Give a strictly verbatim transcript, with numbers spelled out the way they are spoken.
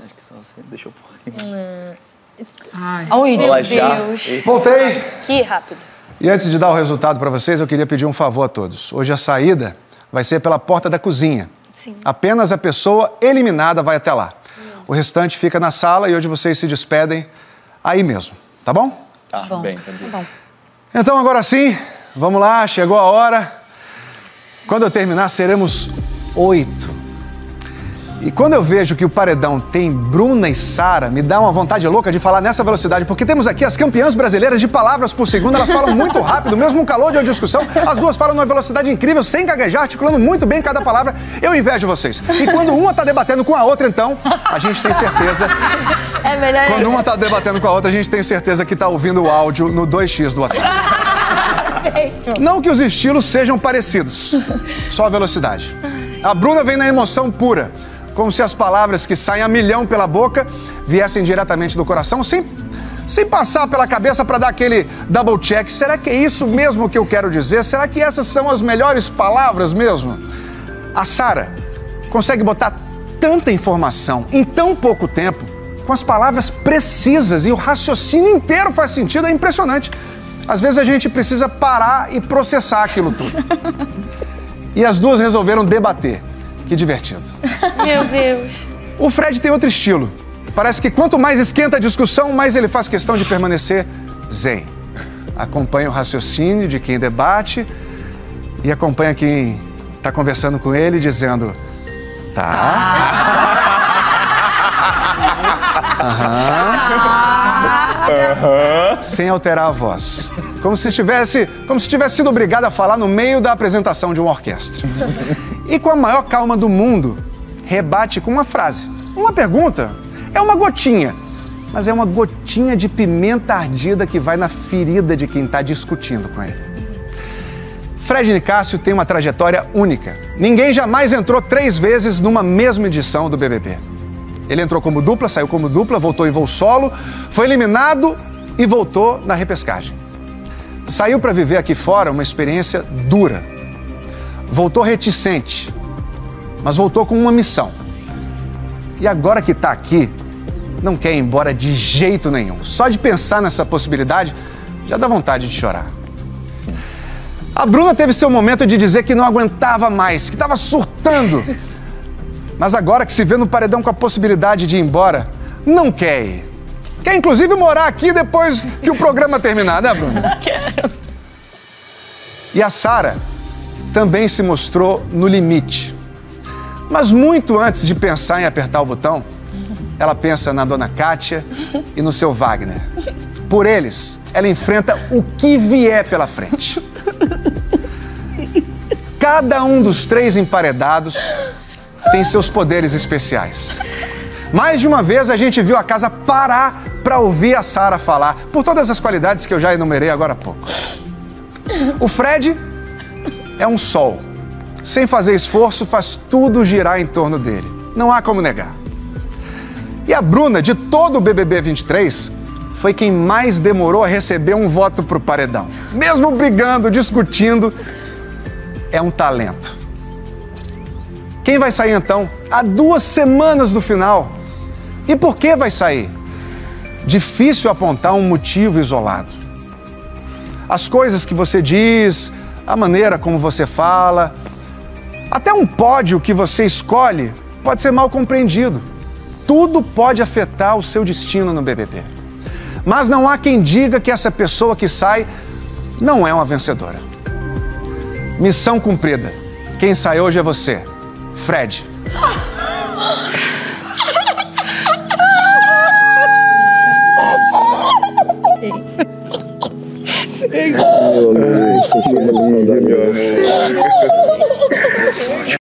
Acho que só você. Deixa eu pôr aqui. Ai, Ai meu Olá, Deus. já. Voltei. Que rápido. E antes de dar o resultado para vocês, eu queria pedir um favor a todos. Hoje a saída vai ser pela porta da cozinha. Sim. Apenas a pessoa eliminada vai até lá. O restante fica na sala e hoje vocês se despedem aí mesmo, tá bom? Tá, Bom, bem, entendi. tá bom. Então agora sim, vamos lá, chegou a hora. Quando eu terminar, seremos oito. E quando eu vejo que o paredão tem Bruna e Sara, me dá uma vontade louca de falar nessa velocidade, porque temos aqui as campeãs brasileiras de palavras por segundo, elas falam muito rápido, mesmo um calor de uma discussão, as duas falam numa velocidade incrível, sem gaguejar, articulando muito bem cada palavra. Eu invejo vocês. E quando uma tá debatendo com a outra, então, a gente tem certeza... É melhor... Quando uma tá debatendo com a outra, a gente tem certeza que tá ouvindo o áudio no dois x do WhatsApp. Não que os estilos sejam parecidos, só a velocidade. A Bruna vem na emoção pura, como se as palavras que saem a milhão pela boca viessem diretamente do coração, sem, sem passar pela cabeça para dar aquele double check. Será que é isso mesmo que eu quero dizer? Será que essas são as melhores palavras mesmo? A Sara consegue botar tanta informação em tão pouco tempo, com as palavras precisas, e o raciocínio inteiro faz sentido, é impressionante. Às vezes a gente precisa parar e processar aquilo tudo. E as duas resolveram debater. Que divertido. Meu Deus. O Fred tem outro estilo. Parece que quanto mais esquenta a discussão, mais ele faz questão de permanecer zen. Acompanha o raciocínio de quem debate e acompanha quem está conversando com ele, dizendo... Tá. Aham. Sem alterar a voz. Como se tivesse, como se tivesse sido obrigado a falar no meio da apresentação de uma orquestra. E com a maior calma do mundo, rebate com uma frase. Uma pergunta é uma gotinha, mas é uma gotinha de pimenta ardida que vai na ferida de quem está discutindo com ele. Fred Nicásio tem uma trajetória única. Ninguém jamais entrou três vezes numa mesma edição do B B B. Ele entrou como dupla, saiu como dupla, voltou em voo solo, foi eliminado e voltou na repescagem. Saiu para viver aqui fora uma experiência dura. Voltou reticente, mas voltou com uma missão. E agora que está aqui, não quer ir embora de jeito nenhum. Só de pensar nessa possibilidade, já dá vontade de chorar. Sim. A Bruna teve seu momento de dizer que não aguentava mais, que estava surtando. Mas agora que se vê no paredão com a possibilidade de ir embora, não quer ir. Quer inclusive morar aqui depois que o programa terminar, né, Bruna? Quero. E a Sara também se mostrou no limite. Mas muito antes de pensar em apertar o botão, ela pensa na dona Kátia e no seu Wagner. Por eles, ela enfrenta o que vier pela frente. Cada um dos três emparedados tem seus poderes especiais. Mais de uma vez a gente viu a casa parar para ouvir a Sara falar, por todas as qualidades que eu já enumerei agora há pouco. O Fred é um sol. Sem fazer esforço, faz tudo girar em torno dele. Não há como negar. E a Bruna, de todo o B B B vinte e três, foi quem mais demorou a receber um voto pro paredão. Mesmo brigando, discutindo, é um talento. Quem vai sair então? Há duas semanas do final. E por que vai sair? Difícil apontar um motivo isolado. As coisas que você diz, a maneira como você fala, até um pódio que você escolhe pode ser mal compreendido. Tudo pode afetar o seu destino no B B B. Mas não há quem diga que essa pessoa que sai não é uma vencedora. Missão cumprida. Quem sai hoje é você, Fred. Meu Deus, que delícia, meu amor.